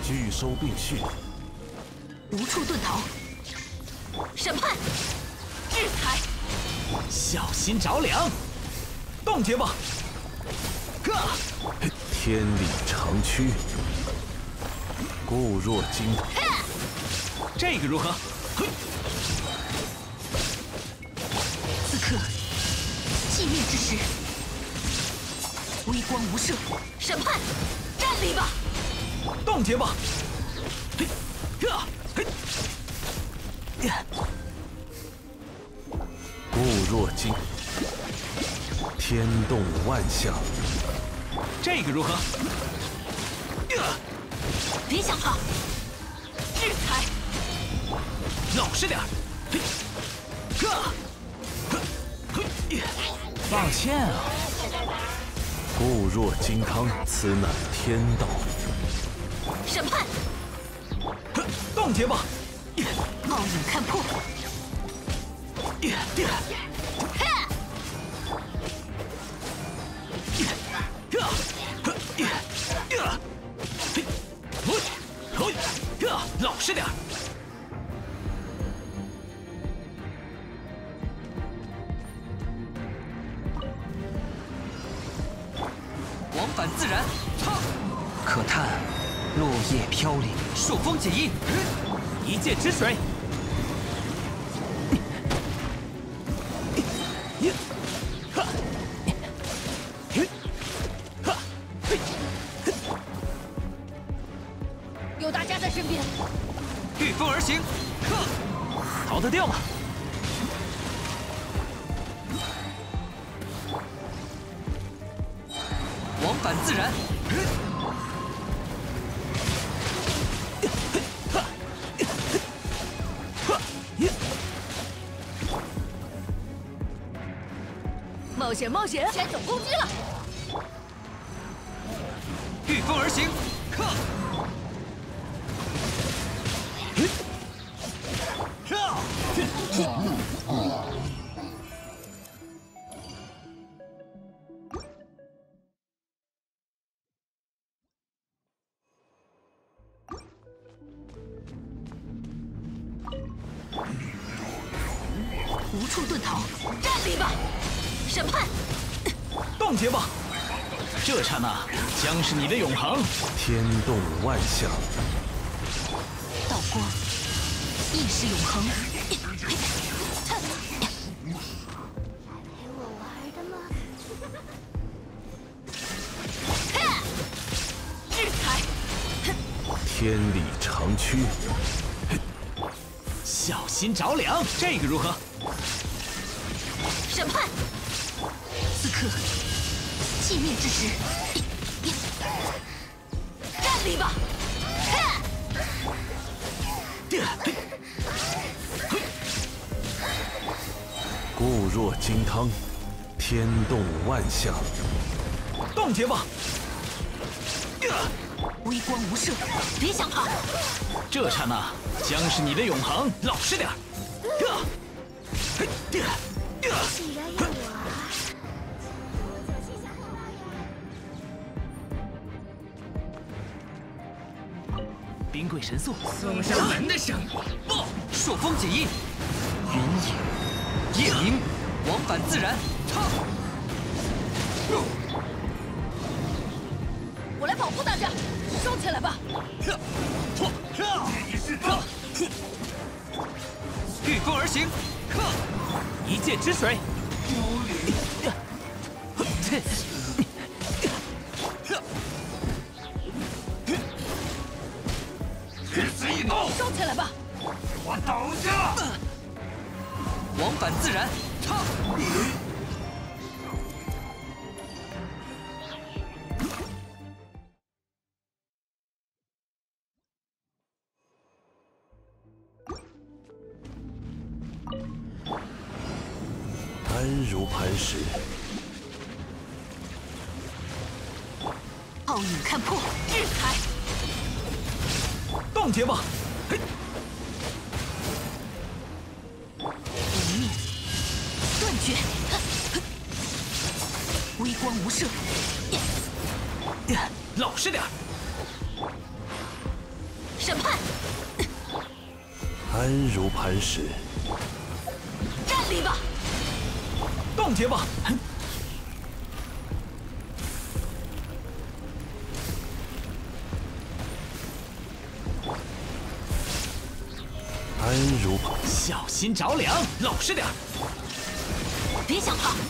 拒收并蓄， 无处遁逃。审判，制裁， 小心着凉。冻结吧！ 天理长驱，固若金汤。 这个如何？ 此刻，寂灭之时，微光无赦。审判，站立吧！ 冻结吧！ 固若金，天动万象。 这个如何？ 别想跑！制裁， 老实点儿。抱歉啊。 固若金汤，此乃天道。 审判， 冻结吧！ 傲影看破。 老实点儿。往返自然， 可叹落叶飘零， 朔风解衣，一剑止水。 有大家在身边， 御风而行，逃得掉吗？往返自然。 冒险冒险，先手攻击了！ 御风而行， 无处遁逃，站立吧！审判， 冻结吧！这刹那将是你的永恒。 天动万象， 道光亦是永恒。制裁， 天理长驱。 小心着凉，这个如何？ 审判，此刻寂灭之时，站立吧！ 固若金汤，天动万象。 冻结吧！ 微光无赦，别想跑！ 这刹那将是你的永恒。老实点儿。 既然有冰柜神速， 送上门的生意。 爆！朔风解衣， 云影， 夜明，往返自然。 我来保护大家，收起来吧！ 御风而行，一剑止水。 收起来吧！ 我倒下。 往返自然。 安如磐石， 傲影看破，制裁， 冻结吧！ 不灭，断绝，微光无赦， 老实点儿。 审判， 安如磐石。 站立吧！ 冻结吧！ 安如磐， 小心着凉，老实点儿。 别想跑！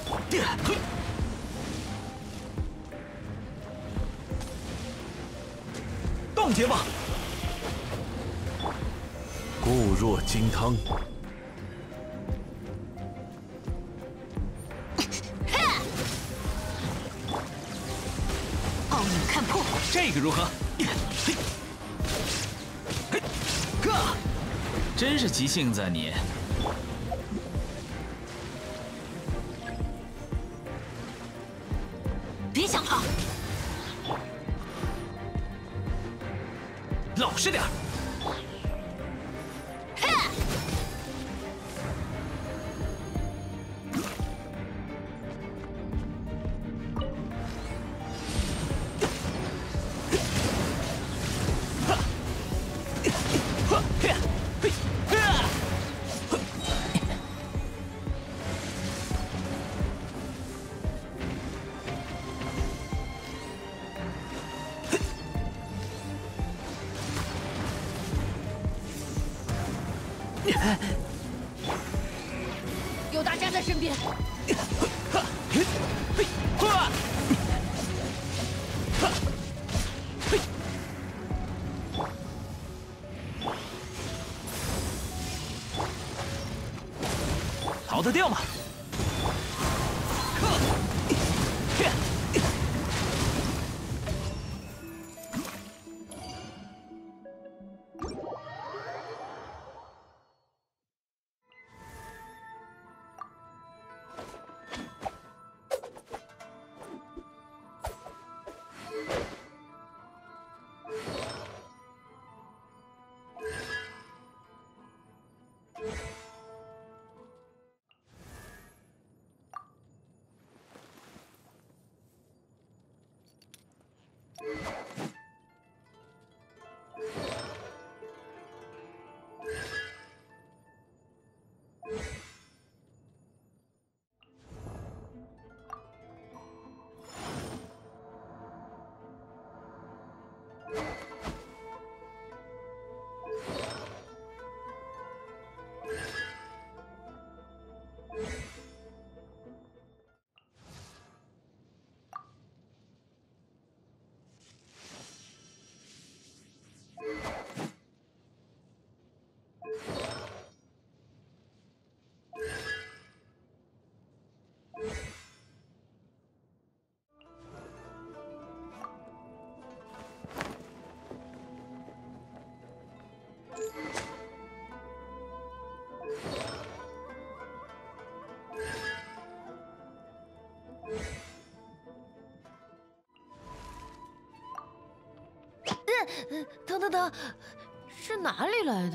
冻结吧！ 固若金汤。 奥影看破， 这个如何？呵，真是急性子啊你！ 别想跑！ 老实点儿。 有大家在身边， 逃得掉吗？ 等，是哪里来的？